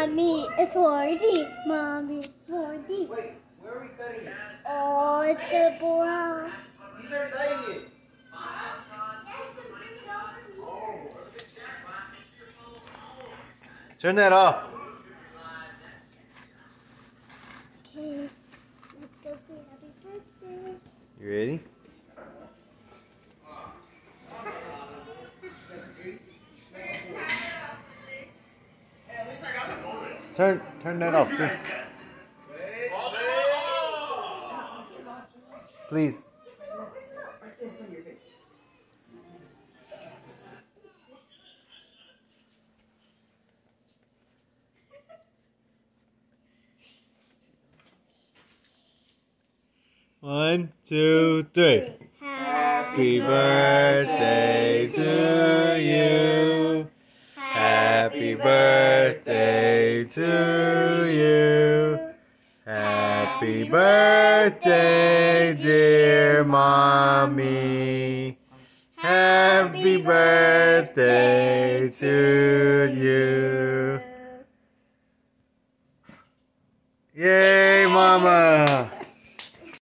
Mommy, it's 40. Mommy, 40. Wait, where are we cutting it? Oh, it's gonna blow out. These are cutting it. Turn that off. Okay, let's go say happy birthday. You ready? Turn that off too. Please. One, two, three. Happy birthday to you. Happy birthday to you. Happy birthday, dear mommy. Happy birthday to you. Yay, mama.